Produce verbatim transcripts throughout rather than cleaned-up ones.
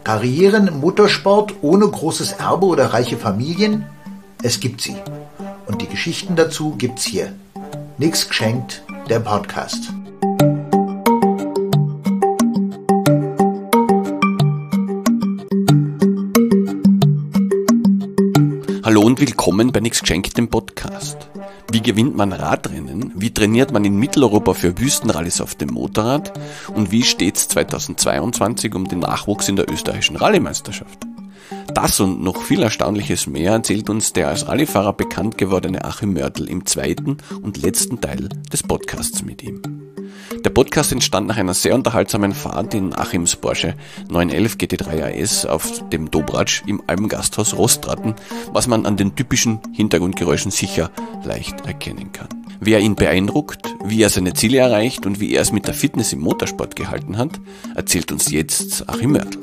Karrieren im Motorsport ohne großes Erbe oder reiche Familien? Es gibt sie. Und die Geschichten dazu gibt's hier. Nix geschenkt, der Podcast. Hallo und willkommen bei Nix geschenkt, dem Podcast. Wie gewinnt man Radrennen? Wie trainiert man in Mitteleuropa für Wüstenrallyes auf dem Motorrad? Und wie steht's zweitausendzweiundzwanzig um den Nachwuchs in der österreichischen Rallye-Meisterschaft? Das und noch viel Erstaunliches mehr erzählt uns der als Rallyefahrer bekannt gewordene Achim Mörtl im zweiten und letzten Teil des Podcasts mit ihm. Der Podcast entstand nach einer sehr unterhaltsamen Fahrt in Achims Porsche neun elf G T drei R S auf dem Dobratsch im Almgasthaus Rostraten, was man an den typischen Hintergrundgeräuschen sicher leicht erkennen kann. Wer ihn beeindruckt, wie er seine Ziele erreicht und wie er es mit der Fitness im Motorsport gehalten hat, erzählt uns jetzt Achim Mörtl.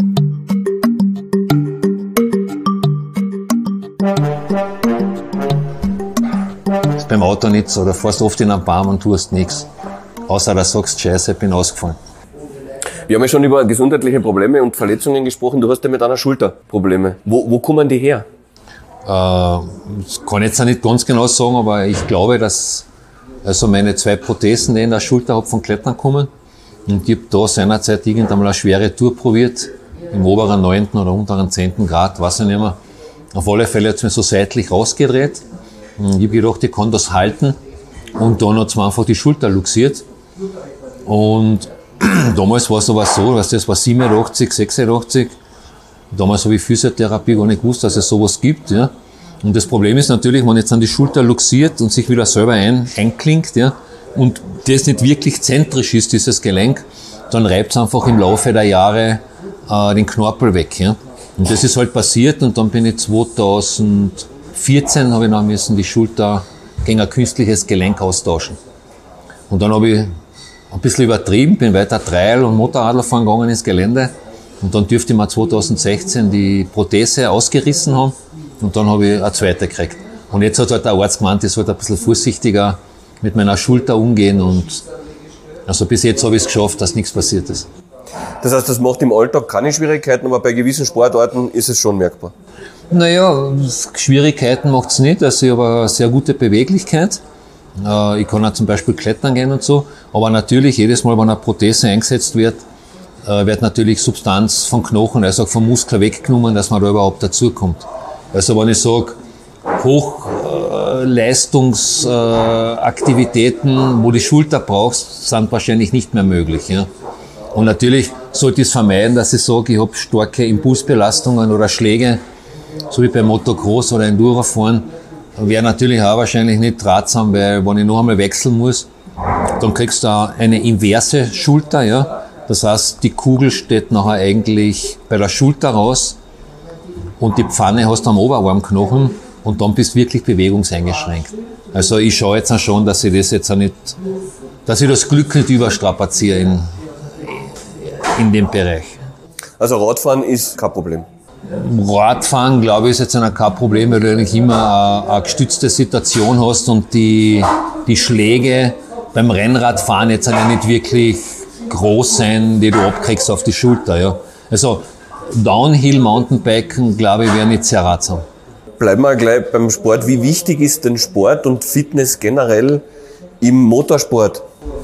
Das ist beim Auto nicht so, da fährst du oft in einen Baum und tust nichts. Außer dass du sagst, Scheiße, ich bin ausgefallen. Wir haben ja schon über gesundheitliche Probleme und Verletzungen gesprochen. Du hast ja mit einer Schulter Probleme. Wo, wo kommen die her? Äh, das kann ich jetzt nicht ganz genau sagen, aber ich glaube, dass also meine zwei Prothesen, die ich in der Schulter habe, von Klettern kommen. Und ich habe da seinerzeit irgendwann mal eine schwere Tour probiert, im oberen neunten oder unteren zehnten Grad, weiß ich nicht mehr. Auf alle Fälle hat es mir so seitlich rausgedreht. Und ich habe gedacht, ich kann das halten. Und dann hat es mir einfach die Schulter luxiert. Und damals war es aber so, weißt du, das war siebenundachtzig, sechsundachtzig. Damals habe ich Physiotherapie gar nicht gewusst, dass es sowas gibt, ja. Und das Problem ist natürlich, wenn jetzt an die Schulter luxiert und sich wieder selber ein, einklingt, ja, und das nicht wirklich zentrisch ist, dieses Gelenk, dann reibt es einfach im Laufe der Jahre äh, den Knorpel weg, ja. Und das ist halt passiert und dann bin ich zweitausendvierzehn, habe ich noch müssen die Schulter gegen ein künstliches Gelenk austauschen. Und dann habe ich ein bisschen übertrieben, bin weiter Trail- und Motorradler fahren gegangen ins Gelände. Und dann dürfte ich mir zweitausendsechzehn die Prothese ausgerissen haben. Und dann habe ich eine zweite gekriegt. Und jetzt hat halt der Arzt gemeint, ich sollte ein bisschen vorsichtiger mit meiner Schulter umgehen. Und also bis jetzt habe ich es geschafft, dass nichts passiert ist. Das heißt, das macht im Alltag keine Schwierigkeiten, aber bei gewissen Sportarten ist es schon merkbar. Naja, Schwierigkeiten macht es nicht. Also ich habe eine sehr gute Beweglichkeit. Ich kann auch zum Beispiel klettern gehen und so. Aber natürlich, jedes Mal, wenn eine Prothese eingesetzt wird, wird natürlich Substanz vom Knochen, also auch vom Muskel weggenommen, dass man da überhaupt dazukommt. Also wenn ich sage, Hochleistungsaktivitäten, wo die Schulter brauchst, sind wahrscheinlich nicht mehr möglich. Ja. Und natürlich sollte ich es vermeiden, dass ich sage, ich habe starke Impulsbelastungen oder Schläge, so wie beim Motocross oder Endurofahren, wäre natürlich auch wahrscheinlich nicht ratsam, weil wenn ich noch einmal wechseln muss, dann kriegst du auch eine inverse Schulter, ja. Das heißt, die Kugel steht nachher eigentlich bei der Schulter raus und die Pfanne hast du am Oberarmknochen und dann bist du wirklich bewegungseingeschränkt. Also ich schaue jetzt auch schon, dass ich das jetzt auch nicht, dass ich das Glück nicht überstrapaziere in, in dem Bereich. Also Radfahren ist kein Problem? Radfahren, glaube ich, ist jetzt kein Problem, weil du eigentlich immer eine, eine gestützte Situation hast und die, die Schläge beim Rennradfahren jetzt ja nicht wirklich groß sein, die du abkriegst auf die Schulter. Ja. Also Downhill-Mountainbiken, glaube ich, wäre nicht sehr ratsam. Bleiben wir gleich beim Sport. Wie wichtig ist denn Sport und Fitness generell im Motorsport?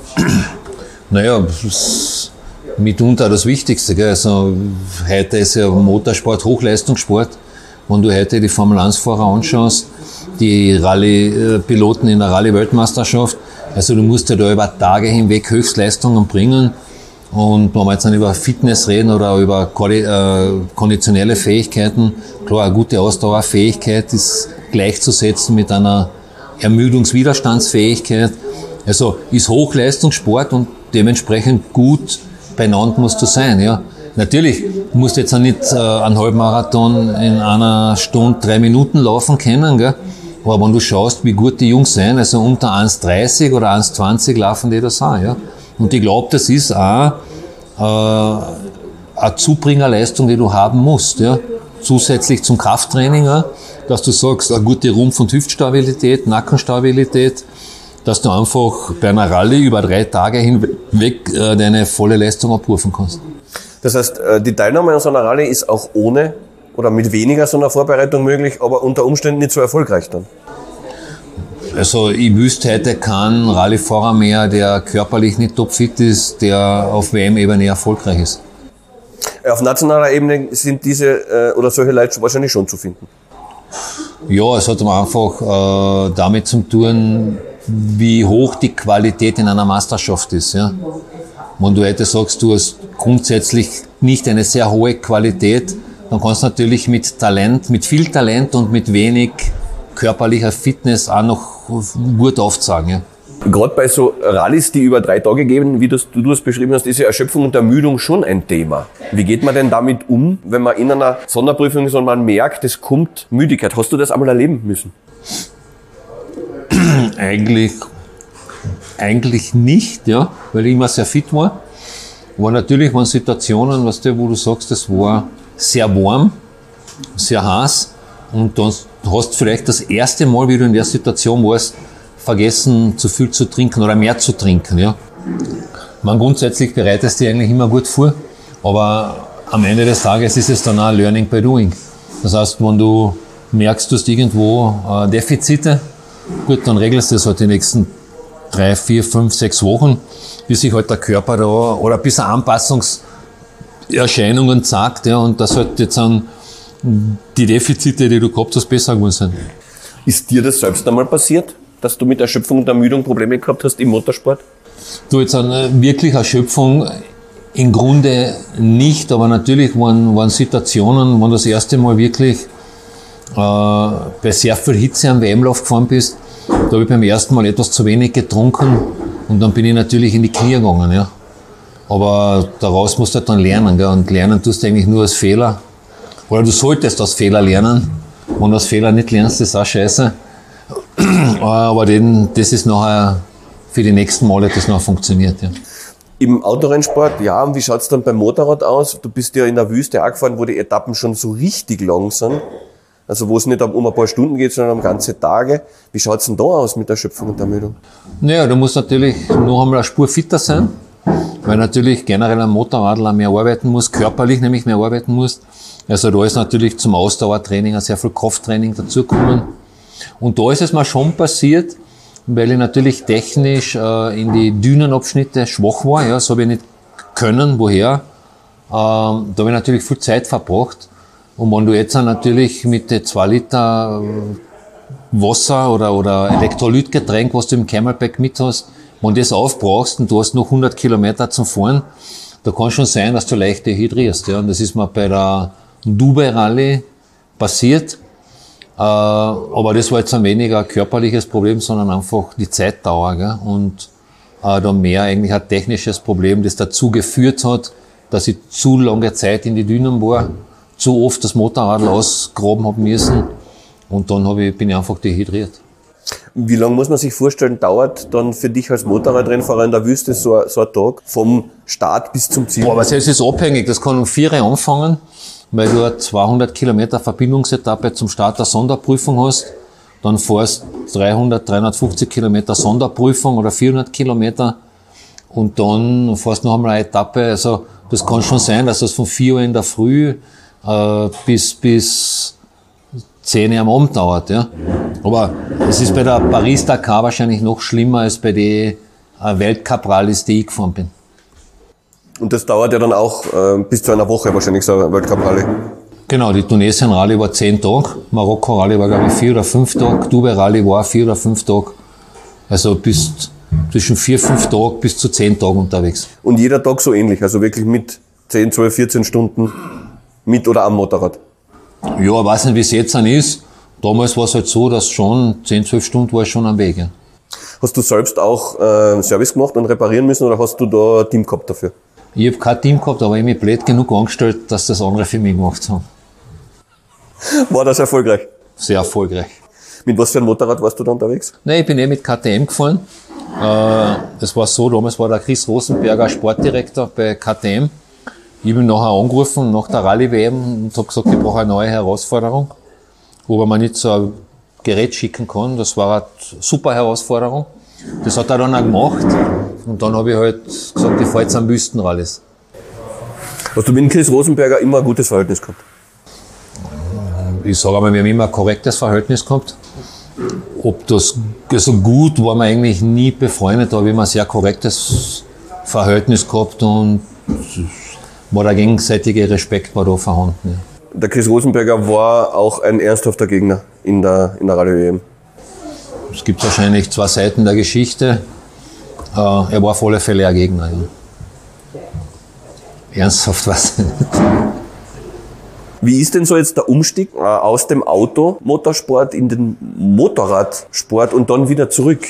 Naja, das ist mitunter das Wichtigste. Gell? Also heute ist ja Motorsport Hochleistungssport. Wenn du heute die Formel eins Fahrer anschaust, die Rallye-Piloten in der Rallye-Weltmeisterschaft, also du musst ja da über Tage hinweg Höchstleistungen bringen. Und wenn wir jetzt dann über Fitness reden oder über konditionelle Fähigkeiten, klar, eine gute Ausdauerfähigkeit ist gleichzusetzen mit einer Ermüdungswiderstandsfähigkeit. Also ist Hochleistungssport und dementsprechend gut beieinander musst du sein, ja. Natürlich musst du jetzt auch nicht äh, einen Halbmarathon in einer Stunde, drei Minuten laufen können, gell. Aber wenn du schaust, wie gut die Jungs sind, also unter eins dreißig oder eins zwanzig laufen die das auch, ja. Und ich glaube, das ist auch äh, eine Zubringerleistung, die du haben musst, ja. Zusätzlich zum Krafttraining, ja, dass du sagst, eine gute Rumpf- und Hüftstabilität, Nackenstabilität, dass du einfach bei einer Rallye über drei Tage hinweg äh, deine volle Leistung abrufen kannst. Das heißt, die Teilnahme an so einer Rallye ist auch ohne oder mit weniger so einer Vorbereitung möglich, aber unter Umständen nicht so erfolgreich dann. Also ich wüsste heute keinen Rallyefahrer mehr, der körperlich nicht topfit ist, der auf W M-Ebene erfolgreich ist. Auf nationaler Ebene sind diese äh, oder solche Leute wahrscheinlich schon zu finden. Ja, es hat einfach äh, damit zu tun, wie hoch die Qualität in einer Meisterschaft ist. Ja. Wenn du heute sagst, du hast grundsätzlich nicht eine sehr hohe Qualität, dann kannst du natürlich mit Talent, mit viel Talent und mit wenig körperlicher Fitness auch noch gut aufzeigen. Ja. Gerade bei so Rallyes, die über drei Tage gehen, wie das, du das beschrieben hast, ist ja Erschöpfung und Ermüdung schon ein Thema. Wie geht man denn damit um, wenn man in einer Sonderprüfung ist und man merkt, es kommt Müdigkeit? Hast du das einmal erleben müssen? Eigentlich, eigentlich nicht, ja, weil ich immer sehr fit war. Aber natürlich waren Situationen, weißt du, wo du sagst, es war sehr warm, sehr heiß und dann hast du vielleicht das erste Mal, wie du in der Situation warst, vergessen, zu viel zu trinken oder mehr zu trinken, ja. Man grundsätzlich bereitest dich eigentlich immer gut vor, aber am Ende des Tages ist es dann auch Learning by Doing. Das heißt, wenn du merkst, du hast irgendwo äh, Defizite, gut, dann regelst du das halt die nächsten drei, vier, fünf, sechs Wochen, bis sich halt der Körper da, oder bis er Anpassungserscheinungen zeigt, ja, und das halt jetzt dann die Defizite, die du gehabt hast, besser geworden sind. Ist dir das selbst einmal passiert, dass du mit Erschöpfung und Ermüdung Probleme gehabt hast im Motorsport? Du, jetzt eine wirkliche Erschöpfung im Grunde nicht, aber natürlich waren, waren Situationen, wenn du das erste Mal wirklich äh, bei sehr viel Hitze am W M-Lauf gefahren bist, da habe ich beim ersten Mal etwas zu wenig getrunken und dann bin ich natürlich in die Knie gegangen. Ja. Aber daraus musst du halt dann lernen, gell? Und lernen tust du eigentlich nur als Fehler. Oder du solltest aus Fehler lernen. Wenn du aus Fehler nicht lernst, ist auch scheiße. Aber den, das ist nachher für die nächsten Male, das noch funktioniert. Ja. Im Autorennsport, ja, und wie schaut's dann beim Motorrad aus? Du bist ja in der Wüste auch gefahren, wo die Etappen schon so richtig lang sind. Also wo es nicht um ein paar Stunden geht, sondern um ganze Tage. Wie schaut's denn da aus mit Erschöpfung und Ermüdung? Naja, du musst natürlich noch einmal eine Spur fitter sein, weil natürlich generell ein Motorradler mehr arbeiten muss, körperlich nämlich mehr arbeiten muss. Also da ist natürlich zum Ausdauertraining ein sehr viel Krafttraining dazugekommen. Und da ist es mir schon passiert, weil ich natürlich technisch äh, in die Dünenabschnitte schwach war. Ja, das habe ich nicht können. Woher? Ähm, da habe ich natürlich viel Zeit verbracht. Und wenn du jetzt natürlich mit den zwei Liter Wasser oder, oder Elektrolytgetränk, was du im Camelback mit hast, wenn du das aufbrauchst und du hast noch hundert Kilometer zum Fahren, da kann schon sein, dass du leicht dehydrierst. Ja. Und das ist mir bei der Dubai Rallye passiert. Äh, aber das war jetzt ein weniger ein körperliches Problem, sondern einfach die Zeitdauer. Gell? Und äh, dann mehr eigentlich ein technisches Problem, das dazu geführt hat, dass ich zu lange Zeit in die Dünen war, zu oft das Motorrad ausgraben haben müssen und dann hab ich, bin ich einfach dehydriert. Wie lange muss man sich vorstellen, dauert dann für dich als Motorradrennfahrer in der Wüste so, so ein Tag vom Start bis zum Ziel? Boah, aber es ist abhängig, das kann um vier Uhr anfangen, weil du eine zweihundert Kilometer Verbindungsetappe zum Start der Sonderprüfung hast, dann fährst dreihundert, dreihundertfünfzig Kilometer Sonderprüfung oder vierhundert Kilometer und dann fährst noch einmal eine Etappe, also das kann schon sein, dass das von vier Uhr in der Früh äh, bis, bis zehn Uhr am Abend dauert, ja. Aber es ist bei der Paris-Dakar wahrscheinlich noch schlimmer als bei den äh, Weltcup-Rallyes, die ich gefahren bin. Und das dauert ja dann auch äh, bis zu einer Woche wahrscheinlich, so ein Weltcup-Rallye. Genau, die Tunesien-Rallye war zehn Tage, Marokko-Rallye war glaube ich vier oder fünf Tage, Dubai-Rallye war vier oder fünf Tage. Also bis zwischen vier, fünf Tage bis zu zehn Tagen unterwegs. Und jeder Tag so ähnlich, also wirklich mit zehn, zwölf, vierzehn Stunden mit oder am Motorrad? Ja, ich weiß nicht, wie es jetzt dann ist. Damals war es halt so, dass schon zehn, zwölf Stunden war ich schon am Weg. Ja. Hast du selbst auch äh, Service gemacht und reparieren müssen oder hast du da ein Team gehabt dafür? Ich habe kein Team gehabt, aber ich habe mich blöd genug angestellt, dass das andere für mich gemacht haben. War das erfolgreich? Sehr erfolgreich. Mit was für einem Motorrad warst du da unterwegs? Nein, ich bin eh mit K T M gefahren. Das war so, damals war der Chris Rosenberger Sportdirektor bei K T M. Ich habe ihn nachher angerufen, nach der Rallye-W M, und habe gesagt, ich brauche eine neue Herausforderung. Ob er mir nicht so ein Gerät schicken kann. Das war eine super Herausforderung. Das hat er dann auch gemacht. Und dann habe ich halt gesagt, ich fahre jetzt an Wüstenrallyes. Hast du mit Chris Rosenberger immer ein gutes Verhältnis gehabt? Ich sage einmal, wir haben immer ein korrektes Verhältnis gehabt. Ob das so gut war, man eigentlich nie befreundet, aber wir haben ein sehr korrektes Verhältnis gehabt und war der gegenseitige Respekt war da vorhanden. Ja. Der Chris Rosenberger war auch ein ernsthafter Gegner in der, in der Radio-E M. Es gibt wahrscheinlich zwei Seiten der Geschichte. Äh, er war auf alle Fälle ein Gegner. Ja. Ernsthaft was? Wie ist denn so jetzt der Umstieg äh, aus dem Automotorsport in den Motorradsport und dann wieder zurück?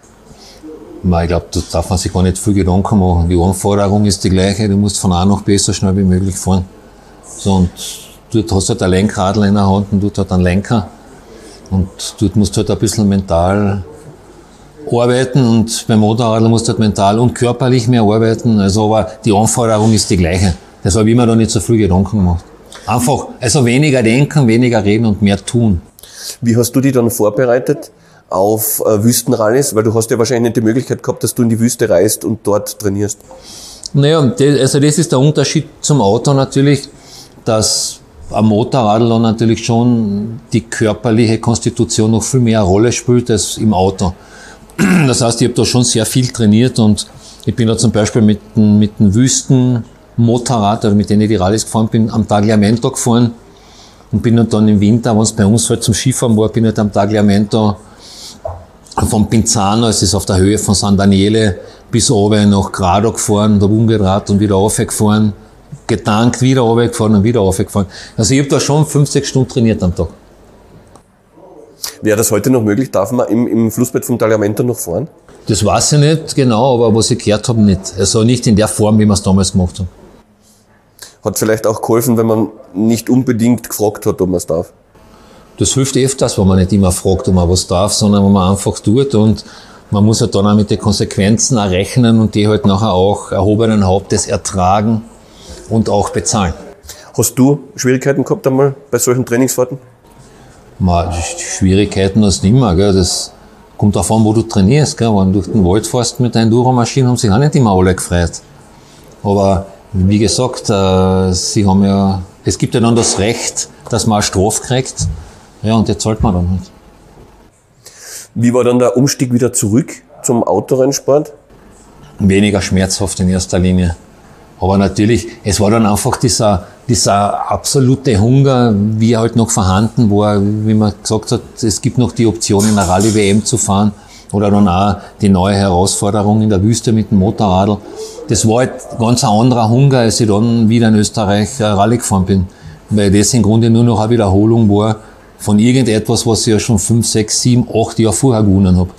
Ich glaube, da darf man sich gar nicht viel Gedanken machen. Die Anforderung ist die gleiche, du musst von A nach B so schnell wie möglich fahren. So, und dort hast du halt ein Lenkradl in der Hand und dort hat einen Lenker. Und dort musst du halt ein bisschen mental arbeiten und beim Motorradl musst du halt mental und körperlich mehr arbeiten. Also, aber die Anforderung ist die gleiche. Deshalb habe ich mir da nicht so viel Gedanken gemacht. Einfach, also weniger denken, weniger reden und mehr tun. Wie hast du dich dann vorbereitet auf äh, Wüstenrallyes? Weil du hast ja wahrscheinlich nicht die Möglichkeit gehabt, dass du in die Wüste reist und dort trainierst. Naja, das, also das ist der Unterschied zum Auto natürlich, dass am Motorradl dann natürlich schon die körperliche Konstitution noch viel mehr eine Rolle spielt als im Auto. Das heißt, ich habe da schon sehr viel trainiert und ich bin da zum Beispiel mit, mit dem Wüstenmotorrad, oder mit denen ich die Rallyes gefahren bin, am Tagliamento gefahren und bin dann im Winter, wenn es bei uns halt zum Skifahren war, bin ich halt am Tagliamento von Pinzano, es ist auf der Höhe von San Daniele, bis oben nach Grado gefahren, da umgedreht und wieder raufgefahren, getankt, wieder runtergefahren und wieder raufgefahren. Also ich habe da schon fünf, sechs Stunden trainiert am Tag. Wäre das heute noch möglich? Darf man im, im Flussbett vom Tagliamento noch fahren? Das weiß ich nicht genau, aber was ich gehört habe, nicht. Also nicht in der Form, wie wir es damals gemacht haben. Hat vielleicht auch geholfen, wenn man nicht unbedingt gefragt hat, ob man es darf? Das hilft öfters, wenn man nicht immer fragt, ob man was darf, sondern wenn man einfach tut und man muss halt dann auch mit den Konsequenzen auch rechnen und die halt nachher auch erhobenen Hauptes ertragen und auch bezahlen. Hast du Schwierigkeiten gehabt einmal bei solchen Trainingsfahrten? Ma, die Schwierigkeiten hast du immer, gell. Das kommt darauf an, wo du trainierst, gell. Wenn du durch den Wald fährst mit deinen Enduro-Maschinen, haben sich auch nicht immer alle gefreut. Aber wie gesagt, äh, sie haben ja, es gibt ja dann das Recht, dass man eine Strafe kriegt. Ja, und jetzt zahlt man dann halt. Wie war dann der Umstieg wieder zurück zum Autorennsport? Weniger schmerzhaft in erster Linie. Aber natürlich, es war dann einfach dieser, dieser absolute Hunger, wie er halt noch vorhanden war, wie man gesagt hat, es gibt noch die Option, in der Rallye-W M zu fahren oder dann auch die neue Herausforderung in der Wüste mit dem Motorradl. Das war halt ganz ein anderer Hunger, als ich dann wieder in Österreich Rallye gefahren bin, weil das im Grunde nur noch eine Wiederholung war von irgendetwas, was ich ja schon fünf, sechs, sieben, acht Jahre vorher gewonnen habe.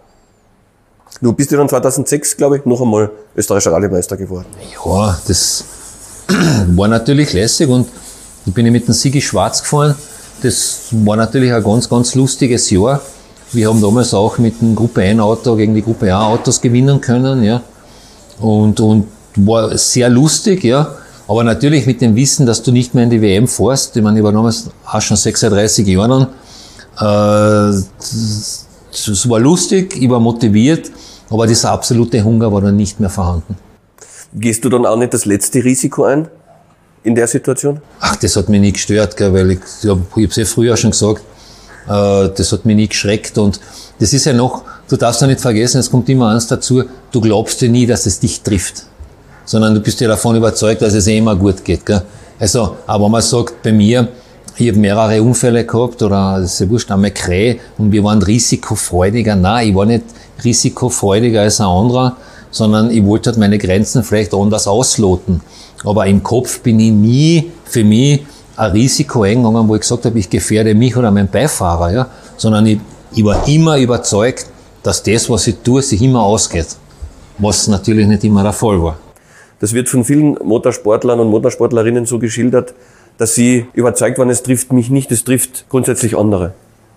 Du bist ja dann zweitausendsechs, glaube ich, noch einmal österreichischer Rallye-Meister geworden. Ja, das war natürlich lässig und ich bin mit dem Sigi Schwarz gefahren. Das war natürlich ein ganz, ganz lustiges Jahr. Wir haben damals auch mit dem Gruppe eins Auto gegen die Gruppe A Autos gewinnen können, ja. Und, und war sehr lustig, ja. Aber natürlich mit dem Wissen, dass du nicht mehr in die W M fährst. Ich meine, ich war damals auch schon sechsunddreißig Jahre lang. Äh, es war lustig, ich war motiviert, aber dieser absolute Hunger war dann nicht mehr vorhanden. Gehst du dann auch nicht das letzte Risiko ein in der Situation? Ach, das hat mich nie gestört, gell, weil ich, ich habe es ja früher schon gesagt, äh, das hat mich nie geschreckt und das ist ja noch, du darfst ja nicht vergessen, es kommt immer eins dazu, du glaubst dir nie, dass es dich trifft, sondern du bist ja davon überzeugt, dass es eh immer gut geht. Gell. Also, aber man sagt bei mir, ich habe mehrere Unfälle gehabt, oder das ist ja wurscht, einmal Krähe, und wir waren risikofreudiger. Nein, ich war nicht risikofreudiger als ein anderer, sondern ich wollte halt meine Grenzen vielleicht anders ausloten. Aber im Kopf bin ich nie für mich ein Risiko eingegangen, wo ich gesagt habe, ich gefährde mich oder meinen Beifahrer, ja, sondern ich, ich war immer überzeugt, dass das, was ich tue, sich immer ausgeht. Was natürlich nicht immer der Fall war. Das wird von vielen Motorsportlern und Motorsportlerinnen so geschildert, dass sie überzeugt waren, es trifft mich nicht, es trifft grundsätzlich andere.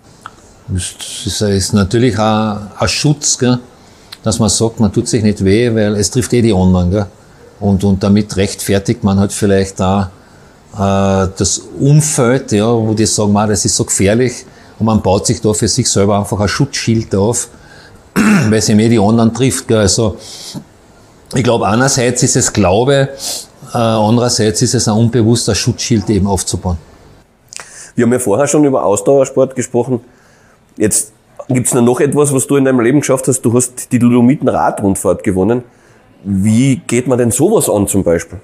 Das ist natürlich auch ein Schutz, gell? Dass man sagt, man tut sich nicht weh, weil es trifft eh die anderen. Gell? Und, und damit rechtfertigt man halt vielleicht auch äh, das Umfeld, ja, wo die sagen, man, das ist so gefährlich, und man baut sich da für sich selber einfach ein Schutzschild auf, weil es eben eh die anderen trifft. Gell? Also ich glaube, einerseits ist es Glaube, äh, andererseits ist es ein unbewusster Schutzschild eben aufzubauen. Wir haben ja vorher schon über Ausdauersport gesprochen. Jetzt gibt's noch etwas, was du in deinem Leben geschafft hast. Du hast die Dolomiten-Radrundfahrt gewonnen. Wie geht man denn sowas an zum Beispiel?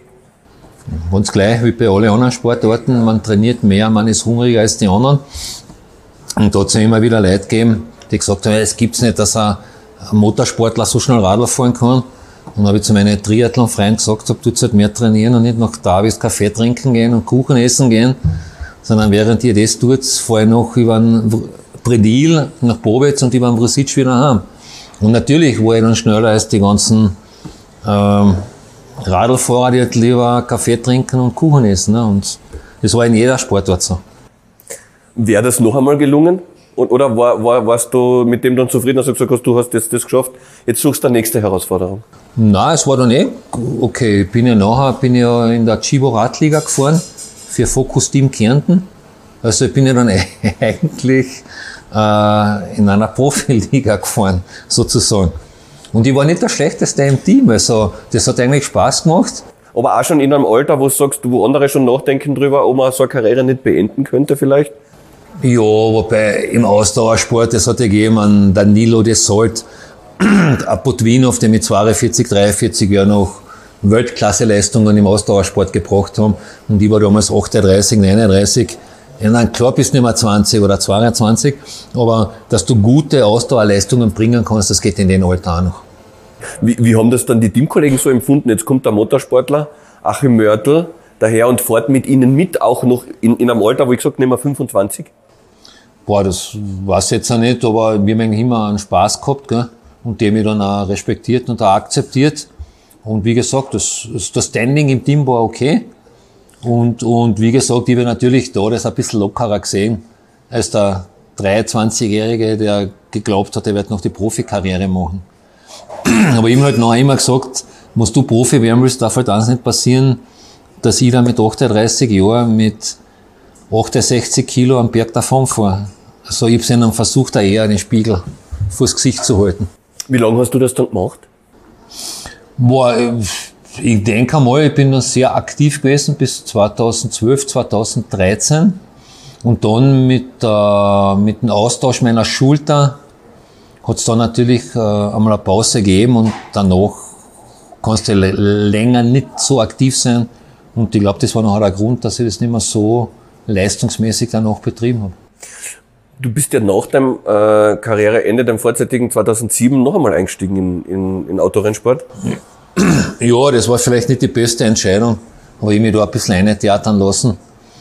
Ganz gleich wie bei allen anderen Sportarten. Man trainiert mehr, man ist hungriger als die anderen. Und da hat es ja immer wieder Leute gegeben, die gesagt haben, es gibt's nicht, dass ein Motorsportler so schnell Radl fahren kann. Und dann habe ich zu meinen Triathlon-Freunden gesagt, du sollst halt mehr trainieren und nicht nach Davis Kaffee trinken gehen und Kuchen essen gehen, sondern während ihr das tut, fahre ich noch über den Predil nach Bobetz und über den Brusitsch wieder heim. Und natürlich war ich dann schneller als die ganzen ähm, Radlfahrer, die halt lieber Kaffee trinken und Kuchen essen. Ne? Und das war in jeder Sportart so. Wäre das noch einmal gelungen? Oder war, war, warst du mit dem dann zufrieden, dass du gesagt hast, du hast jetzt das geschafft, jetzt suchst du die nächste Herausforderung? Nein, es war dann eh okay. Ich bin ja nachher bin ja in der Chibo Radliga gefahren für Focus Team Kärnten. Also ich bin ja dann eigentlich äh, in einer Profiliga gefahren, sozusagen. Und ich war nicht der Schlechteste im Team, also das hat eigentlich Spaß gemacht. Aber auch schon in einem Alter, wo du sagst, wo andere schon nachdenken drüber, ob man so eine Karriere nicht beenden könnte vielleicht? Ja, wobei im Ausdauersport, das hat ja gegeben, an Danilo de Salt, ein Botvinov, der mit zweiundvierzig, dreiundvierzig Jahren noch Weltklasse-Leistungen im Ausdauersport gebracht haben. Und ich war damals achtunddreißig, neununddreißig. Ja, nein, klar bist du nicht mehr zwanzig oder zweiundzwanzig, aber dass du gute Ausdauerleistungen bringen kannst, das geht in den Alter auch noch. Wie, wie haben das dann die Teamkollegen so empfunden? Jetzt kommt der Motorsportler Achim Mörtel daher und fährt mit ihnen mit, auch noch in, in einem Alter, wo ich gesagt habe, nicht mehr fünfundzwanzig? Boah, das weiß ich jetzt auch nicht, aber wir haben eigentlich immer einen Spaß gehabt, gell? Und die haben mich dann auch respektiert und auch akzeptiert. Und wie gesagt, das, das Standing im Team war okay. Und, und wie gesagt, ich habe natürlich da das ein bisschen lockerer gesehen, als der dreiundzwanzigjährige, der geglaubt hat, er wird noch die Profikarriere machen. Aber ich habe halt noch immer gesagt, wenn du Profi werden willst, darf halt eins nicht passieren, dass ich da mit achtunddreißig Jahren mit achtundsechzig Kilo am Berg davon fahre. Also ich habe es ihnen versucht, auch eher den Spiegel vors Gesicht zu halten. Wie lange hast du das dann gemacht? Boah, ich denke einmal, ich bin noch sehr aktiv gewesen bis zweitausendzwölf, zweitausenddreizehn. Und dann mit, äh, mit dem Austausch meiner Schulter hat es dann natürlich äh, einmal eine Pause gegeben und danach kannst du länger nicht so aktiv sein. Und ich glaube, das war noch der Grund, dass ich das nicht mehr so leistungsmäßig danach betrieben habe. Du bist ja nach deinem äh, Karriereende, deinem vorzeitigen zweitausendsieben, noch einmal eingestiegen in, in, in Autorennsport? Ja, das war vielleicht nicht die beste Entscheidung, aber ich habe mich da ein bisschen eintheatern lassen.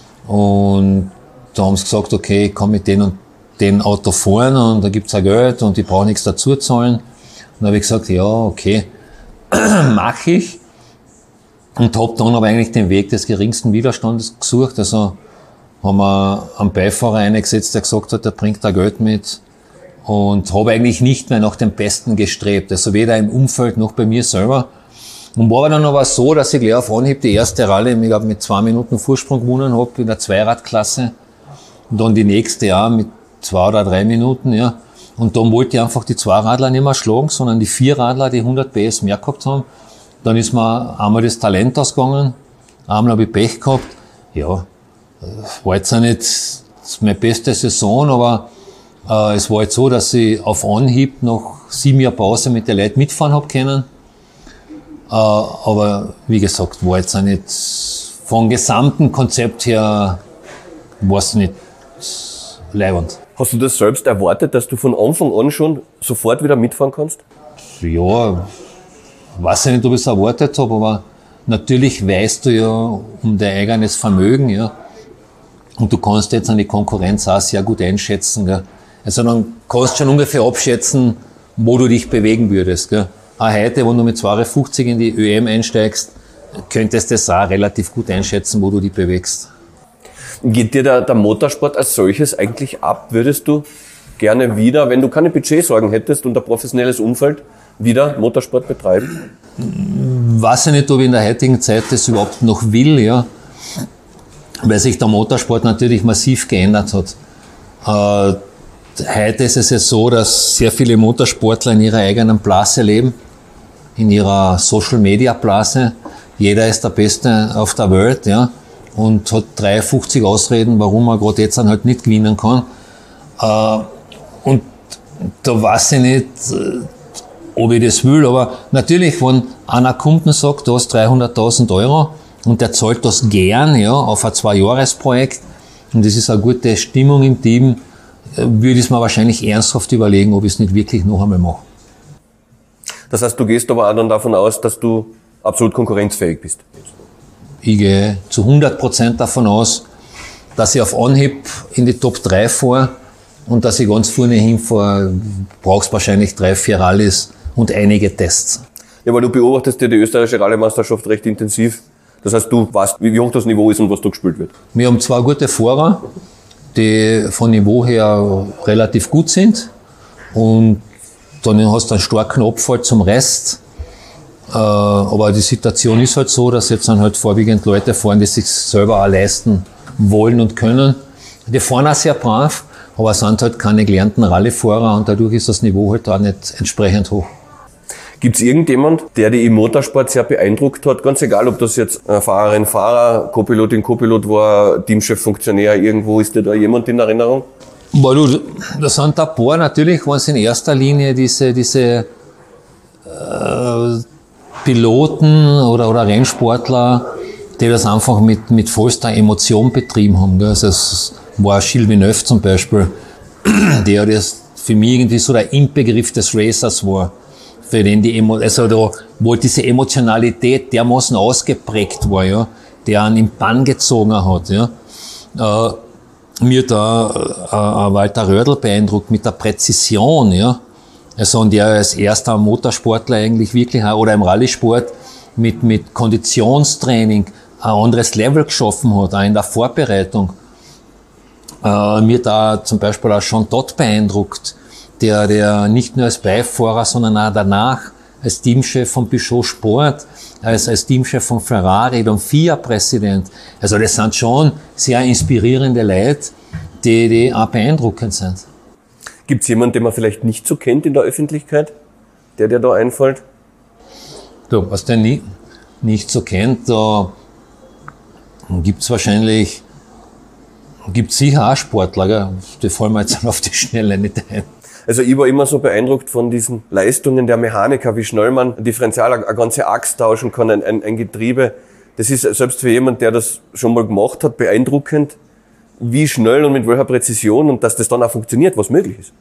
Und da haben sie gesagt, okay, ich kann mit den und den Auto fahren und da gibt's auch Geld und ich brauche nichts dazu zahlen. Und dann habe ich gesagt, ja, okay, mache ich. Und habe dann aber eigentlich den Weg des geringsten Widerstandes gesucht. Also haben wir einen Beifahrer eingesetzt, der gesagt hat, der bringt da Geld mit. Und habe eigentlich nicht mehr nach dem Besten gestrebt. Also weder im Umfeld noch bei mir selber. Und war dann aber so, dass ich gleich auf Anhieb die erste Rallye, ich glaube, mit zwei Minuten Vorsprung gewonnen habe in der Zweiradklasse. Und dann die nächste auch mit zwei oder drei Minuten, ja. Und dann wollte ich einfach die Zweiradler nicht mehr schlagen, sondern die Vierradler, die hundert P S mehr gehabt haben. Dann ist mir einmal das Talent ausgegangen, einmal habe ich Pech gehabt. Ja, war jetzt auch nicht meine beste Saison, aber äh, es war jetzt so, dass ich auf Anhieb nach sieben Jahren Pause mit den Leuten mitfahren habe können. Äh, aber wie gesagt, war jetzt auch nicht vom gesamten Konzept her, war es nicht leiwand. Hast du das selbst erwartet, dass du von Anfang an schon sofort wieder mitfahren kannst? Ja, weiß ich nicht, ob ich es erwartet habe, aber natürlich weißt du ja um dein eigenes Vermögen, ja. Und du kannst jetzt an die Konkurrenz auch sehr gut einschätzen, gell. Also dann kannst du schon ungefähr abschätzen, wo du dich bewegen würdest, gell. Auch heute, wenn du mit zweiundfünfzig in die Ö M einsteigst, könntest du das auch relativ gut einschätzen, wo du dich bewegst. Geht dir der, der Motorsport als solches eigentlich ab? Würdest du gerne wieder, wenn du keine Budgetsorgen hättest und ein professionelles Umfeld, wieder Motorsport betreiben? Weiß ich nicht, ob ich in der heutigen Zeit das überhaupt noch will, ja. Weil sich der Motorsport natürlich massiv geändert hat. Äh, heute ist es ja so, dass sehr viele Motorsportler in ihrer eigenen Blase leben, in ihrer Social-Media-Blase. Jeder ist der Beste auf der Welt, ja, und hat dreiundfünfzig Ausreden, warum er gerade jetzt halt nicht gewinnen kann. Äh, und da weiß ich nicht, ob ich das will, aber natürlich, wenn einer kommt und sagt, du hast dreihunderttausend Euro und der zahlt das gern, ja, auf ein Zwei-Jahres-Projekt und das ist eine gute Stimmung im Team, würde ich es mir wahrscheinlich ernsthaft überlegen, ob ich es nicht wirklich noch einmal mache. Das heißt, du gehst aber auch dann davon aus, dass du absolut konkurrenzfähig bist? Ich gehe zu hundert Prozent davon aus, dass ich auf Anhieb in die Top drei fahre und dass ich ganz vorne hinfahre, brauchst wahrscheinlich drei, vier Rallyes und einige Tests. Ja, aber du beobachtest ja die österreichische Rallye-Meisterschaft recht intensiv. Das heißt, du weißt, wie hoch das Niveau ist und was da gespielt wird. Wir haben zwei gute Fahrer, die von Niveau her relativ gut sind. Und dann hast du einen starken Abfall zum Rest. Äh, aber die Situation ist halt so, dass jetzt dann halt vorwiegend Leute fahren, die sich selber auch leisten wollen und können. Die fahren auch sehr brav, aber sind halt keine gelernten Rallyefahrer und dadurch ist das Niveau halt auch nicht entsprechend hoch. Gibt es irgendjemand, der dich im Motorsport sehr beeindruckt hat? Ganz egal, ob das jetzt Fahrerin, Fahrer, Co-Pilotin, Co-Pilot war, Teamchef, Funktionär, irgendwo, ist dir da jemand in Erinnerung? Boah, du, da sind ein paar, natürlich waren es in erster Linie diese, diese äh, Piloten oder, oder Rennsportler, die das einfach mit, mit vollster Emotion betrieben haben. Also es war Gilles Villeneuve zum Beispiel, der das für mich irgendwie so der Inbegriff des Racers war. Für den die Emo- also da, wo diese Emotionalität dermaßen ausgeprägt war, ja, der einen im Bann gezogen hat, ja. Äh, mir da äh, Walter Rödl beeindruckt mit der Präzision, ja. Also, und der als erster Motorsportler eigentlich wirklich, auch, oder im Rallye-Sport, mit, mit Konditionstraining ein anderes Level geschaffen hat, auch in der Vorbereitung. Äh, mir da zum Beispiel auch Jean Todt beeindruckt, der, der nicht nur als Beifahrer, sondern auch danach als Teamchef von Peugeot Sport, als, als Teamchef von Ferrari, dann F I A-Präsident. Also das sind schon sehr inspirierende Leute, die, die auch beeindruckend sind. Gibt es jemanden, den man vielleicht nicht so kennt in der Öffentlichkeit, der dir da einfällt? Du, was der nie, nicht so kennt, da gibt's wahrscheinlich, gibt's sicher auch Sportler, gell? Die fallen mir jetzt auf die Schnelle nicht ein. Also ich war immer so beeindruckt von diesen Leistungen der Mechaniker, wie schnell man ein Differential, eine ganze Achse tauschen kann, ein, ein, ein Getriebe. Das ist selbst für jemand, der das schon mal gemacht hat, beeindruckend, wie schnell und mit welcher Präzision und dass das dann auch funktioniert, was möglich ist.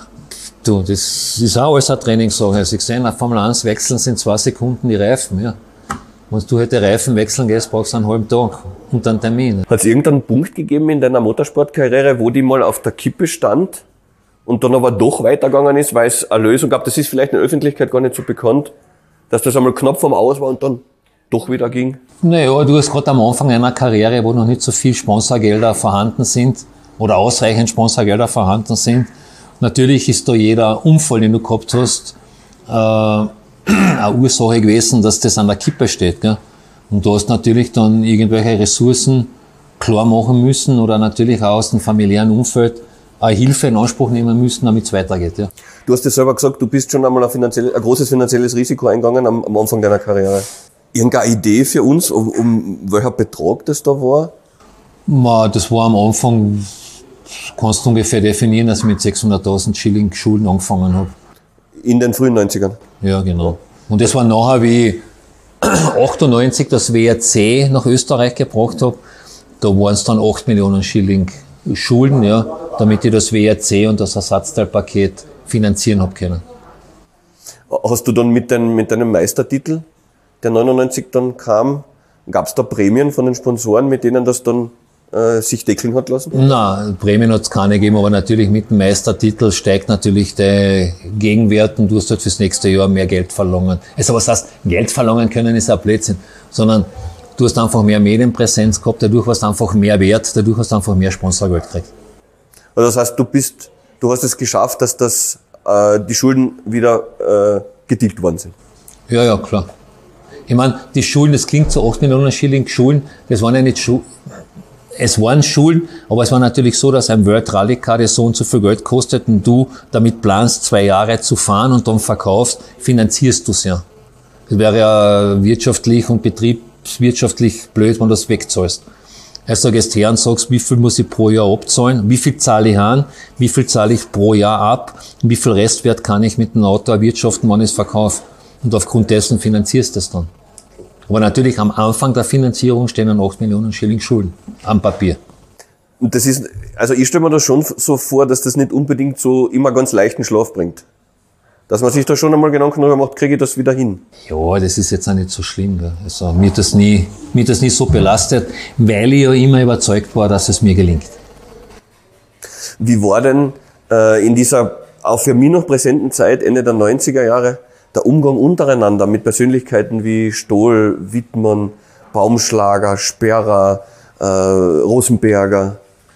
Du, das ist auch alles eine Trainingssache. Also ich sehe, nach Formel eins wechseln sind zwei Sekunden die Reifen, ja. Wenn du heute Reifen wechseln gehst, brauchst du einen halben Tag und einen Termin. Hat es irgendeinen Punkt gegeben in deiner Motorsportkarriere, wo die mal auf der Kippe stand und dann aber doch weitergegangen ist, weil es eine Lösung gab? Das ist vielleicht in der Öffentlichkeit gar nicht so bekannt, dass das einmal knapp vom Aus war und dann doch wieder ging. Naja, du hast gerade am Anfang einer Karriere, wo noch nicht so viel Sponsorgelder vorhanden sind oder ausreichend Sponsorgelder vorhanden sind. Natürlich ist da jeder Unfall, den du gehabt hast, äh, eine Ursache gewesen, dass das an der Kippe steht. Gell? Und du hast natürlich dann irgendwelche Ressourcen klar machen müssen oder natürlich auch aus dem familiären Umfeld eine Hilfe in Anspruch nehmen müssen, damit es weitergeht. Ja. Du hast ja selber gesagt, du bist schon einmal ein, finanziell, ein großes finanzielles Risiko eingegangen am, am Anfang deiner Karriere. Irgendeine Idee für uns, um, um welcher Betrag das da war? Ma, das war am Anfang, kannst du ungefähr definieren, dass ich mit sechshunderttausend Schilling Schulden angefangen habe. In den frühen neunzigern? Ja, genau. Und das war nachher, wie ich achtundneunzig das W R C nach Österreich gebracht habe, da waren es dann acht Millionen Schilling Schulden, ja, damit ich das W R C und das Ersatzteilpaket finanzieren habe können. Hast du dann mit, dein, mit deinem Meistertitel, der neunundneunzig dann kam, gab es da Prämien von den Sponsoren, mit denen das dann äh, sich deckeln hat lassen? Nein, Prämien hat es keine gegeben, aber natürlich mit dem Meistertitel steigt natürlich der Gegenwert und du hast halt fürs nächste Jahr mehr Geld verlangen. Also was heißt, Geld verlangen können ist ein Blödsinn, sondern du hast einfach mehr Medienpräsenz gehabt, dadurch hast du einfach mehr Wert, dadurch hast du einfach mehr Sponsorgeld gekriegt. Also das heißt, du bist, du hast es geschafft, dass das, äh, die Schulden wieder äh, getilgt worden sind? Ja, ja, klar. Ich meine, die Schulden, das klingt so acht Millionen Schilling Schulden, das waren ja nicht Schulden, es waren Schulden, aber es war natürlich so, dass ein World Rally Car so und so viel Geld kostet und du damit planst, zwei Jahre zu fahren und dann verkaufst, finanzierst du es ja. Es wäre ja wirtschaftlich und betriebswirtschaftlich blöd, wenn du das wegzahlst. Also gehst her und sagst, wie viel muss ich pro Jahr abzahlen, wie viel zahle ich an, wie viel zahle ich pro Jahr ab, und wie viel Restwert kann ich mit dem Auto erwirtschaften, wenn ich es verkaufe. Und aufgrund dessen finanzierst du es dann. Aber natürlich am Anfang der Finanzierung stehen dann acht Millionen Schilling Schulden am Papier. Und das ist, also ich stelle mir das schon so vor, dass das nicht unbedingt so immer ganz leichten Schlaf bringt. Dass man sich da schon einmal Gedanken darüber macht, kriege ich das wieder hin? Ja, das ist jetzt auch nicht so schlimm. Gell. Also mir das nie, mir das nie so belastet, weil ich ja immer überzeugt war, dass es mir gelingt. Wie war denn äh, in dieser auch für mich noch präsenten Zeit, Ende der neunziger Jahre, der Umgang untereinander mit Persönlichkeiten wie Stoll, Wittmann, Baumschlager, Sperrer, äh, Rosenberger?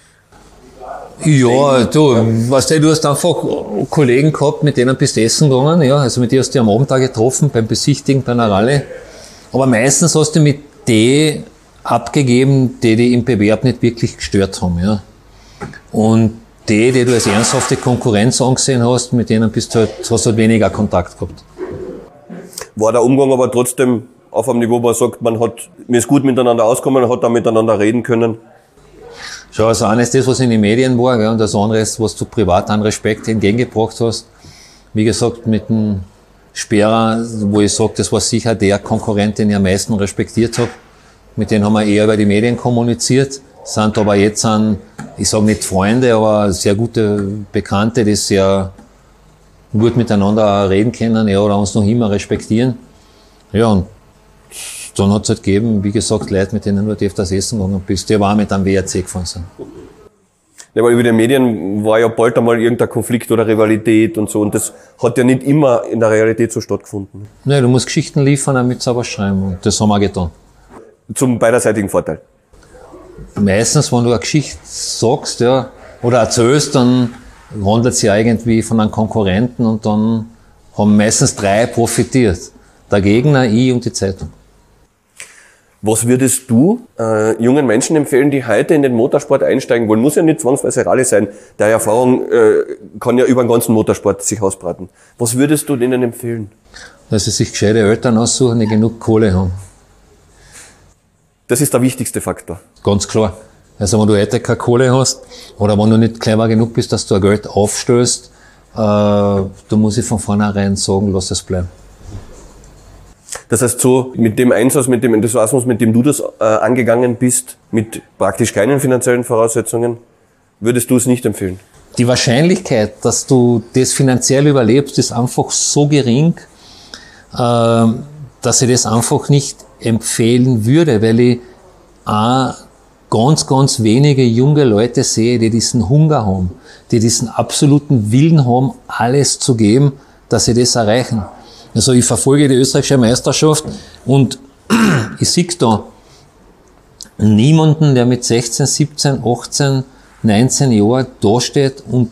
Ja, du, weißt du, du hast einfach Kollegen gehabt, mit denen bist du essen gegangen, ja, also mit denen hast du am Abend auch getroffen, beim Besichtigen, bei einer Rallye. Aber meistens hast du mit denen abgegeben, die dich im Bewerb nicht wirklich gestört haben, ja. Und die, die du als ernsthafte Konkurrenz angesehen hast, mit denen bist du halt, hast du halt weniger Kontakt gehabt. War der Umgang aber trotzdem auf einem Niveau, wo man sagt, man hat, man ist gut miteinander ausgekommen, man hat da miteinander reden können? Schau, also eines das, was in den Medien war, gell, und das andere ist, was du privat an Respekt entgegengebracht hast. Wie gesagt, mit dem Sperrer, wo ich sage, das war sicher der Konkurrent, den ich am meisten respektiert habe. Mit denen haben wir eher über die Medien kommuniziert, sind aber jetzt an, ich sage nicht Freunde, aber sehr gute Bekannte, die sehr gut miteinander reden können, ja, oder uns noch immer respektieren. Ja, und dann hat es halt gegeben, wie gesagt, Leute, mit denen du öfters essen gegangen bist, die aber auch mit einem W R C gefahren sind. Ja, weil über die Medien war ja bald einmal irgendein Konflikt oder Rivalität und so, und das hat ja nicht immer in der Realität so stattgefunden. Nein, du musst Geschichten liefern, damit sie aber schreiben, und das haben wir getan. Zum beiderseitigen Vorteil. Meistens, wenn du eine Geschichte sagst, ja, oder erzählst, dann handelt es ja irgendwie von einem Konkurrenten, und dann haben meistens drei profitiert. Der Gegner, ich und die Zeitung. Was würdest du äh, jungen Menschen empfehlen, die heute in den Motorsport einsteigen wollen? Muss ja nicht zwangsweise Rallye sein. Der Erfahrung äh, kann ja über den ganzen Motorsport sich ausbreiten. Was würdest du denen empfehlen? Dass sie sich gescheite Eltern aussuchen, die genug Kohle haben. Das ist der wichtigste Faktor. Ganz klar. Also wenn du heute keine Kohle hast, oder wenn du nicht clever genug bist, dass du ein Geld aufstößt, äh, da muss ich von vornherein sagen, lass es bleiben. Das heißt, so mit dem Einsatz, mit dem Enthusiasmus, mit dem du das äh, angegangen bist, mit praktisch keinen finanziellen Voraussetzungen, würdest du es nicht empfehlen? Die Wahrscheinlichkeit, dass du das finanziell überlebst, ist einfach so gering, äh, dass ich das einfach nicht empfehlen würde, weil ich auch ganz, ganz wenige junge Leute sehe, die diesen Hunger haben, die diesen absoluten Willen haben, alles zu geben, dass sie das erreichen. Also ich verfolge die österreichische Meisterschaft, und ich sehe da niemanden, der mit sechzehn, siebzehn, achtzehn, neunzehn Jahren dasteht und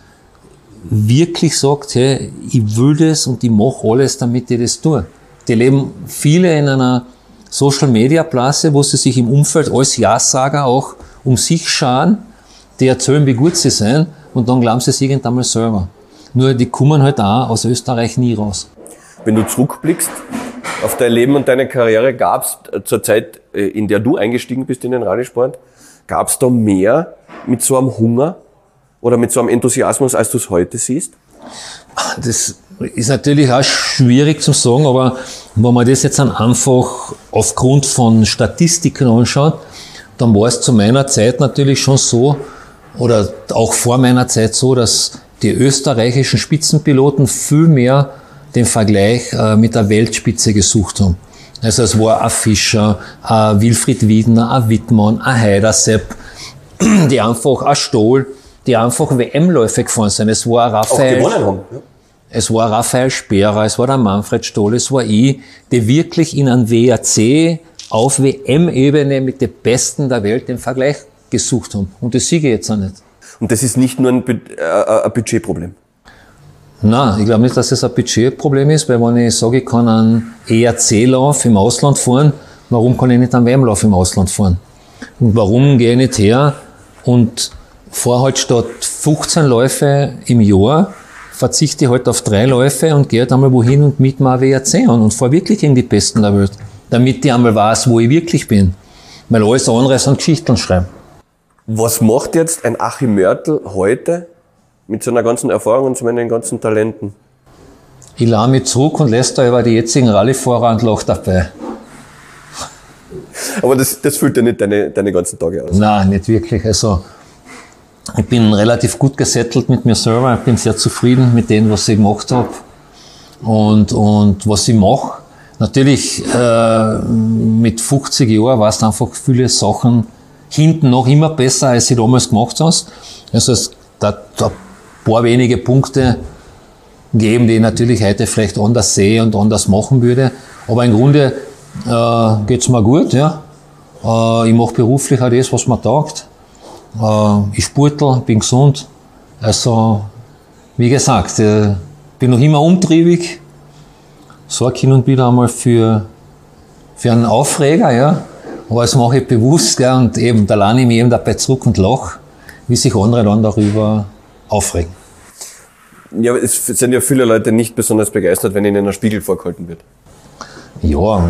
wirklich sagt, hey, ich will das und ich mache alles, damit ich das tue. Die leben viele in einer Social-Media-Blase, wo sie sich im Umfeld als Ja-Sager auch um sich scharen, die erzählen, wie gut sie sind, und dann glauben sie es irgendwann mal selber. Nur die kommen halt auch aus Österreich nie raus. Wenn du zurückblickst auf dein Leben und deine Karriere, gab es zur Zeit, in der du eingestiegen bist in den Rallye-Sport, gab es da mehr mit so einem Hunger oder mit so einem Enthusiasmus, als du es heute siehst? Das ist natürlich auch schwierig zu sagen, aber wenn man das jetzt dann einfach aufgrund von Statistiken anschaut, dann war es zu meiner Zeit natürlich schon so, oder auch vor meiner Zeit so, dass die österreichischen Spitzenpiloten viel mehr den Vergleich äh, mit der Weltspitze gesucht haben. Also es war ein Fischer, ein Wilfried Wiedner, ein Wittmann, ein Heidersepp, die einfach, ein Stoll, die einfach W M-Läufe gefahren sind. Es war Raphael, auch gewonnen haben. Ja. Es war Raphael Sperrer, es war der Manfred Stoll, es war ich, die wirklich in einem W R C auf W M-Ebene mit den Besten der Welt den Vergleich gesucht haben. Und das sehe ich jetzt auch nicht. Und das ist nicht nur ein, äh, ein Budgetproblem? Nein, ich glaube nicht, dass es ein Budgetproblem ist, weil wenn ich sage, ich kann einen E R C-Lauf im Ausland fahren, warum kann ich nicht einen W M-Lauf im Ausland fahren? Und warum gehe ich nicht her und fahre halt statt fünfzehn Läufe im Jahr, verzichte ich halt auf drei Läufe und gehe halt einmal wohin und miete mir ein W R C an und fahre wirklich gegen die Besten der Welt. Damit ich einmal weiß, wo ich wirklich bin. Weil alles andere sind Geschichten schreiben. Was macht jetzt ein Achim Mörtel heute mit seiner ganzen Erfahrung und seinen ganzen Talenten? Ich lade mich zurück und lässt da über die jetzigen Rallyefahrer und lache dabei. Aber das, das füllt ja nicht deine, deine ganzen Tage aus. Nein, nicht wirklich. Also, ich bin relativ gut gesettelt mit mir selber. Ich bin sehr zufrieden mit dem, was ich gemacht habe. Und, und was ich mache. Natürlich, äh, mit fünfzig Jahren weißt du einfach viele Sachen hinten noch immer besser, als ich damals gemacht hast. Also, es da, da ein paar wenige Punkte geben, die ich natürlich heute vielleicht anders sehe und anders machen würde. Aber im Grunde äh, geht's mir gut, ja. Äh, ich mache beruflich auch das, was mir taugt. Äh, ich sportle, bin gesund. Also, wie gesagt, äh, bin noch immer umtriebig. Sorge hin und wieder einmal für, für einen Aufreger, ja. Aber das mache ich bewusst, ja. Und eben, da lerne ich mich eben dabei zurück und lache, wie sich andere dann darüber aufregen. Ja, es sind ja viele Leute nicht besonders begeistert, wenn ihnen ein Spiegel vorgehalten wird. Ja,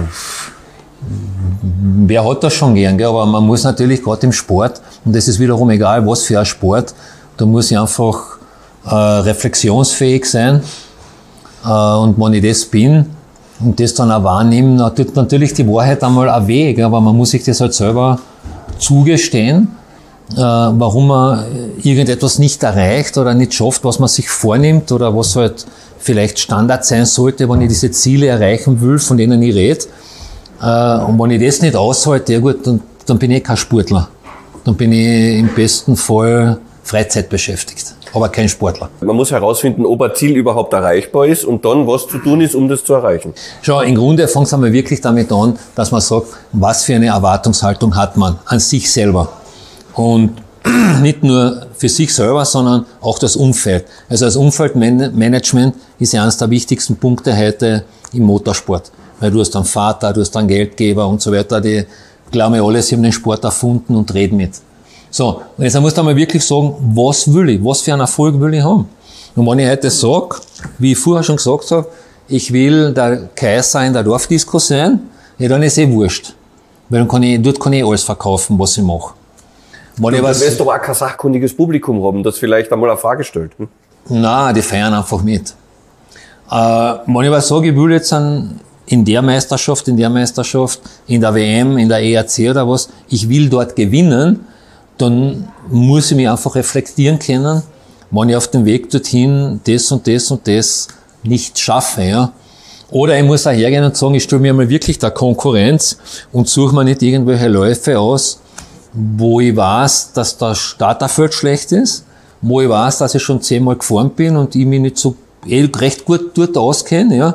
wer hat das schon gern, gell? Aber man muss natürlich gerade im Sport, und das ist wiederum egal, was für ein Sport, da muss ich einfach äh, reflexionsfähig sein. Äh, und wenn ich das bin und das dann auch wahrnehme, dann tut natürlich die Wahrheit einmal auch weh, aber man muss sich das halt selber zugestehen, äh, warum man irgendetwas nicht erreicht oder nicht schafft, was man sich vornimmt oder was halt vielleicht Standard sein sollte, wenn ich diese Ziele erreichen will, von denen ich rede. Äh, und wenn ich das nicht aushalte, ja gut, dann, dann bin ich kein Sportler. Dann bin ich im besten Fall freizeitbeschäftigt, aber kein Sportler. Man muss herausfinden, ob ein Ziel überhaupt erreichbar ist und dann, was zu tun ist, um das zu erreichen. Schau, im Grunde fängt es einmal wirklich damit an, dass man sagt, was für eine Erwartungshaltung hat man an sich selber. Und nicht nur für sich selber, sondern auch das Umfeld. Also das Umfeldmanagement ist ja eines der wichtigsten Punkte heute im Motorsport. Weil du hast einen Vater, du hast einen Geldgeber und so weiter, die glauben ja alle, sie haben den Sport erfunden und reden mit. So, und jetzt musst du einmal wirklich sagen, was will ich, was für einen Erfolg will ich haben? Und wenn ich heute sage, wie ich vorher schon gesagt habe, ich will der Kaiser in der Dorfdisco sein, ja, dann ist eh wurscht. Weil dann kann ich, dort kann ich alles verkaufen, was ich mache. Wenn Du was, wirst doch auch kein sachkundiges Publikum haben, das vielleicht einmal eine Frage stellt. Hm? Nein, die feiern einfach mit. Äh, wenn ich was sage, ich will jetzt an, in der Meisterschaft, in der Meisterschaft, in der W M, in der E R C oder was, ich will dort gewinnen, dann muss ich mich einfach reflektieren können, wenn ich auf dem Weg dorthin das und das und das nicht schaffe. Ja. Oder ich muss auch hergehen und sagen, ich stelle mir mal wirklich der Konkurrenz und suche mir nicht irgendwelche Läufe aus, wo ich weiß, dass das Starterfeld schlecht ist, wo ich weiß, dass ich schon zehnmal gefahren bin und ich mich nicht so eh recht gut dort auskenne, ja.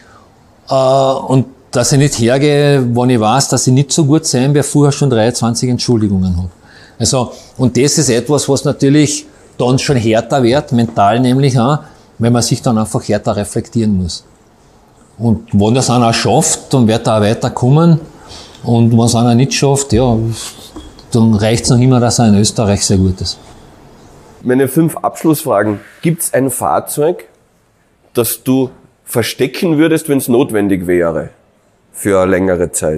Äh, und dass ich nicht hergehe, wenn ich weiß, dass ich nicht so gut sein werde, vorher schon dreiundzwanzig Entschuldigungen habe. Also, und das ist etwas, was natürlich dann schon härter wird, mental nämlich auch, wenn man sich dann einfach härter reflektieren muss. Und wenn das einer schafft, dann wird er auch weiterkommen. Und wenn es einer nicht schafft, ja, dann reicht es noch immer, dass er in Österreich sehr gut ist. Meine fünf Abschlussfragen. Gibt es ein Fahrzeug, das du verstecken würdest, wenn es notwendig wäre? Für eine längere Zeit?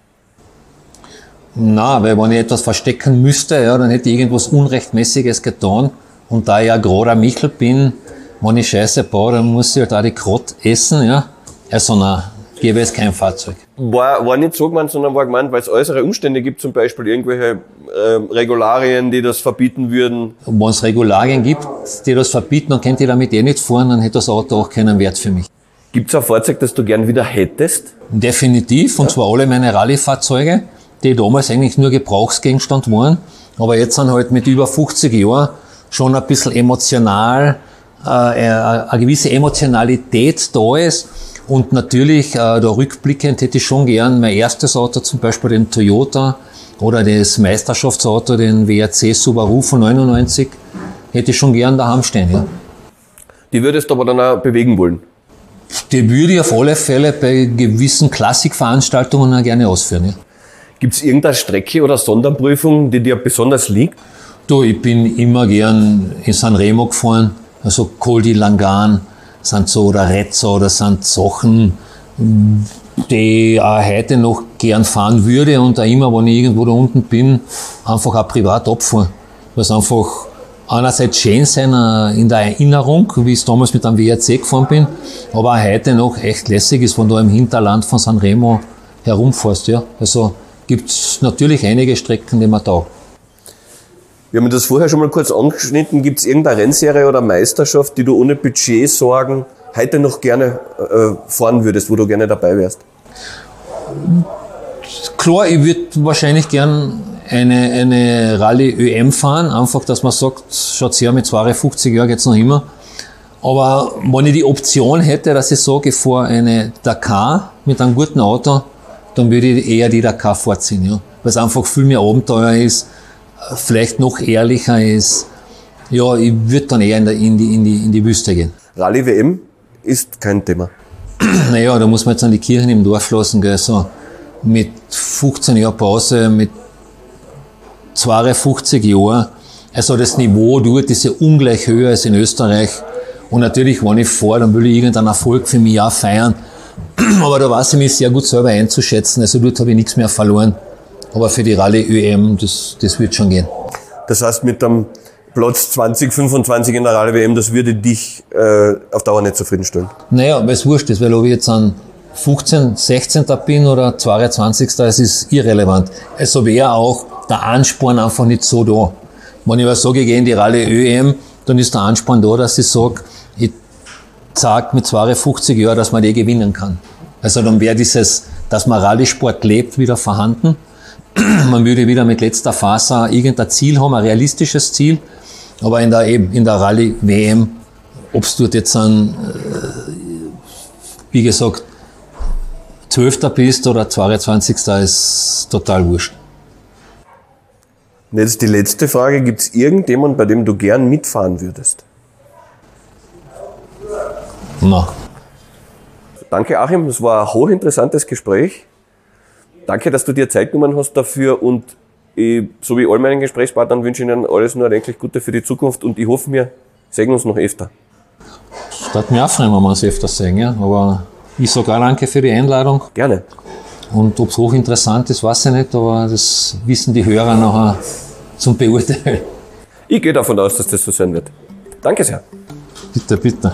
Na, weil wenn ich etwas verstecken müsste, ja, dann hätte ich irgendwas Unrechtmäßiges getan. Und da ich ja gerade ein Michel bin, wenn ich Scheiße baue, dann muss ich halt auch die Krott essen, ja. Also nein, gäbe es kein Fahrzeug. War, war nicht so gemeint, sondern war gemeint, weil es äußere Umstände gibt, zum Beispiel irgendwelche äh, Regularien, die das verbieten würden. Und wenn es Regularien gibt, die das verbieten, dann könnte ich damit eh nicht fahren, dann hätte das Auto auch keinen Wert für mich. Gibt es ein Fahrzeug, das du gern wieder hättest? Definitiv, und zwar alle meine Rallye-Fahrzeuge, die damals eigentlich nur Gebrauchsgegenstand waren, aber jetzt sind halt mit über fünfzig Jahren schon ein bisschen emotional, äh, eine gewisse Emotionalität da ist. Und natürlich, äh, da rückblickend hätte ich schon gern mein erstes Auto, zum Beispiel den Toyota oder das Meisterschaftsauto, den W R C Subaru von neunundneunzig, hätte ich schon gern daheim stehen. Ja. Die würdest du aber dann auch bewegen wollen? Die würde ich auf alle Fälle bei gewissen Klassikveranstaltungen auch gerne ausführen. Ja. Gibt es irgendeine Strecke oder Sonderprüfung, die dir besonders liegt? Du, ich bin immer gern in Sanremo gefahren, Also Col di Langan sind so, oder Rezzo, das sind Sachen, die ich auch heute noch gern fahren würde und auch immer, wenn ich irgendwo da unten bin, einfach auch privat abfahren. Weil es einfach einerseits schön sein in der Erinnerung, wie ich es damals mit einem W R C gefahren bin, aber auch heute noch echt lässig ist, wenn du im Hinterland von Sanremo herumfährst. Ja. Also gibt es natürlich einige Strecken, die man taugt. Wir haben das vorher schon mal kurz angeschnitten. Gibt es irgendeine Rennserie oder Meisterschaft, die du ohne Budgetsorgen heute noch gerne äh, fahren würdest, wo du gerne dabei wärst? Klar, ich würde wahrscheinlich gern eine, eine Rallye Ö M fahren, einfach, dass man sagt, schaut her, mit zweiundfünfzig Jahren geht's noch immer. Aber wenn ich die Option hätte, dass ich sage, ich fahre eine Dakar mit einem guten Auto, dann würde ich eher die Dakar vorziehen, ja. Weil es einfach viel mehr Abenteuer ist, vielleicht noch ehrlicher ist. Ja, ich würde dann eher in, der, in, die, in, die, in die Wüste gehen. Rallye W M ist kein Thema. Naja, da muss man jetzt an die Kirchen im Dorf lassen, gell, so mit fünfzehn Jahren Pause, mit zweiundfünfzig Jahren. Also das Niveau dort ist ja ungleich höher als in Österreich. Und natürlich, wenn ich fahre, dann will ich irgendeinen Erfolg für mich auch feiern. Aber da weiß ich mich sehr gut selber einzuschätzen. Also dort habe ich nichts mehr verloren. Aber für die Rallye Ö M, das, das wird schon gehen. Das heißt, mit dem Platz zwanzig, fünfundzwanzig in der Rallye W M, das würde dich äh, auf Dauer nicht zufriedenstellen? Naja, weil es wurscht ist, weil ob ich jetzt an fünfzehn, sechzehn bin oder zweiundzwanzig, es ist irrelevant. Also wäre auch der Ansporn einfach nicht so da. Wenn ich aber sage, ich gehe in die Rallye Ö M, dann ist der Ansporn da, dass ich sage, ich sage mit zweiundfünfzig Jahren, dass man die gewinnen kann. Also dann wäre dieses, dass man Rallye-Sport lebt, wieder vorhanden. Man würde wieder mit letzter Phase irgendein Ziel haben, ein realistisches Ziel. Aber in der, eben, in der Rallye W M, ob es dort jetzt ein, wie gesagt, zwölfter bist oder zweiundzwanzigster ist total wurscht. Und jetzt die letzte Frage. Gibt es irgendjemanden, bei dem du gern mitfahren würdest? Na. Danke, Achim. Das war ein hochinteressantes Gespräch. Danke, dass du dir Zeit genommen hast dafür und ich, so wie all meinen Gesprächspartnern wünsche ich Ihnen alles nur erdenklich Gute für die Zukunft und ich hoffe, wir sehen uns noch öfter. Es wird mir auch freuen, wenn wir uns öfter sehen, ja. Aber ich sage auch danke für die Einladung. Gerne. Und ob es hochinteressant ist, weiß ich nicht, aber das wissen die Hörer nachher zum Beurteilen. Ich gehe davon aus, dass das so sein wird. Danke sehr. Bitte, bitte.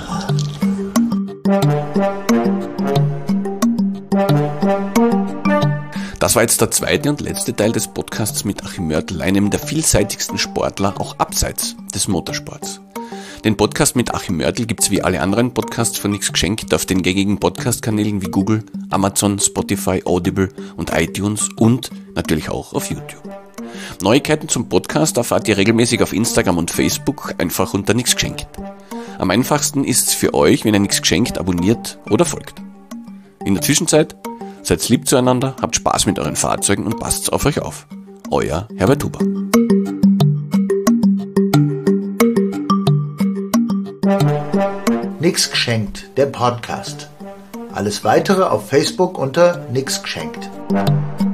Das war jetzt der zweite und letzte Teil des Podcasts mit Achim Mörtl, einem der vielseitigsten Sportler, auch abseits des Motorsports. Den Podcast mit Achim Mörtl gibt's wie alle anderen Podcasts von Nix Geschenkt auf den gängigen Podcast-Kanälen wie Google, Amazon, Spotify, Audible und iTunes und natürlich auch auf YouTube. Neuigkeiten zum Podcast erfahrt ihr regelmäßig auf Instagram und Facebook, einfach unter Nix Geschenkt. Am einfachsten ist's für euch, wenn ihr Nix Geschenkt abonniert oder folgt. In der Zwischenzeit seid lieb zueinander, habt Spaß mit euren Fahrzeugen und passt auf euch auf. Euer Herbert Huber. Nix geschenkt, der Podcast. Alles weitere auf Facebook unter Nix geschenkt.